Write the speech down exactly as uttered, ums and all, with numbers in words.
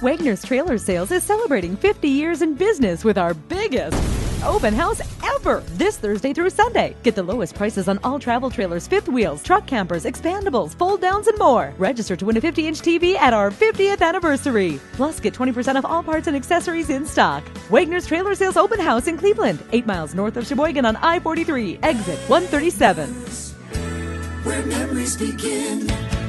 Wagner's Trailer Sales is celebrating fifty years in business with our biggest open house ever this Thursday through Sunday. Get the lowest prices on all travel trailers, fifth wheels, truck campers, expandables, fold downs, and more. Register to win a fifty inch T V at our fiftieth anniversary. Plus, get twenty percent off all parts and accessories in stock. Wagner's Trailer Sales Open House in Cleveland, eight miles north of Sheboygan on I forty-three, exit one thirty-seven. Where memories begin.